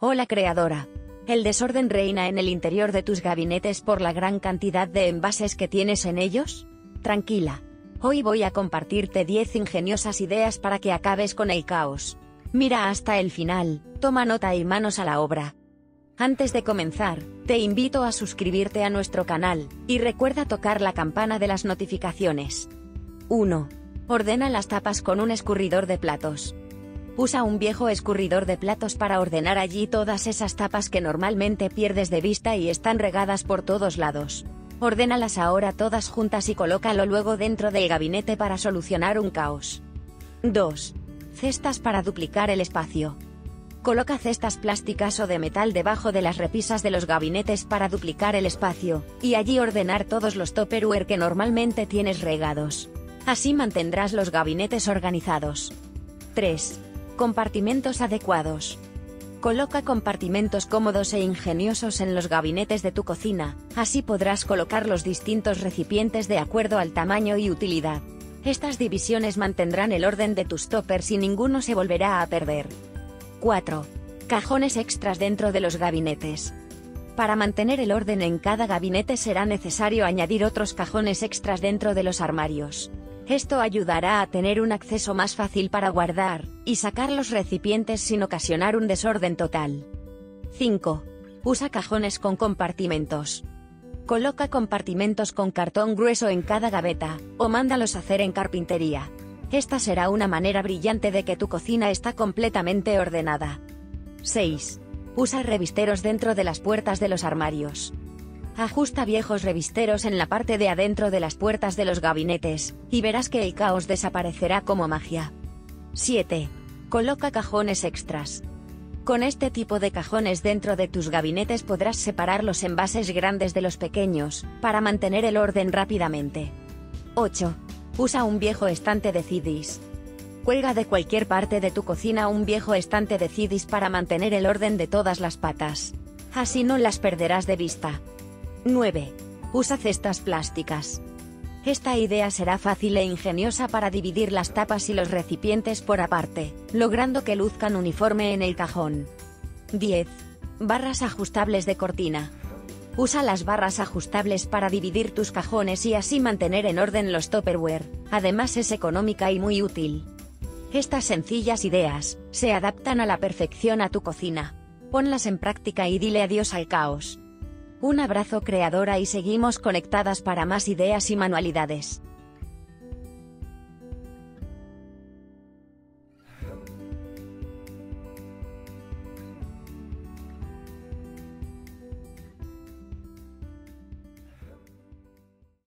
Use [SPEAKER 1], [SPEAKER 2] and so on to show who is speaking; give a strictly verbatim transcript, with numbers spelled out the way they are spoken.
[SPEAKER 1] Hola creadora. El desorden reina en el interior de tus gabinetes por la gran cantidad de envases que tienes en ellos. Tranquila. Hoy voy a compartirte diez ingeniosas ideas para que acabes con el caos. Mira hasta el final, toma nota y manos a la obra. Antes de comenzar, te invito a suscribirte a nuestro canal, y recuerda tocar la campana de las notificaciones. uno. Ordena las tapas con un escurridor de platos. Usa un viejo escurridor de platos para ordenar allí todas esas tapas que normalmente pierdes de vista y están regadas por todos lados. Ordénalas ahora todas juntas y colócalo luego dentro del gabinete para solucionar un caos. dos. Cestas para duplicar el espacio. Coloca cestas plásticas o de metal debajo de las repisas de los gabinetes para duplicar el espacio, y allí ordenar todos los Tupperware que normalmente tienes regados. Así mantendrás los gabinetes organizados. tres. Compartimentos adecuados. Coloca compartimentos cómodos e ingeniosos en los gabinetes de tu cocina, así podrás colocar los distintos recipientes de acuerdo al tamaño y utilidad. Estas divisiones mantendrán el orden de tus toppers y ninguno se volverá a perder. cuatro. Cajones extras dentro de los gabinetes. Para mantener el orden en cada gabinete será necesario añadir otros cajones extras dentro de los armarios. Esto ayudará a tener un acceso más fácil para guardar y sacar los recipientes sin ocasionar un desorden total. cinco. Usa cajones con compartimentos. Coloca compartimentos con cartón grueso en cada gaveta, o mándalos hacer en carpintería. Esta será una manera brillante de que tu cocina está completamente ordenada. seis. Usa revisteros dentro de las puertas de los armarios. Ajusta viejos revisteros en la parte de adentro de las puertas de los gabinetes, y verás que el caos desaparecerá como magia. siete. Coloca cajones extras. Con este tipo de cajones dentro de tus gabinetes podrás separar los envases grandes de los pequeños, para mantener el orden rápidamente. ocho. Usa un viejo estante de C Ds. Cuelga de cualquier parte de tu cocina un viejo estante de C Ds para mantener el orden de todas las patas. Así no las perderás de vista. nueve. Usa cestas plásticas. Esta idea será fácil e ingeniosa para dividir las tapas y los recipientes por aparte, logrando que luzcan uniforme en el cajón. diez. Barras ajustables de cortina. Usa las barras ajustables para dividir tus cajones y así mantener en orden los Tupperware, además es económica y muy útil. Estas sencillas ideas se adaptan a la perfección a tu cocina. Ponlas en práctica y dile adiós al caos. Un abrazo creadora y seguimos conectadas para más ideas y manualidades.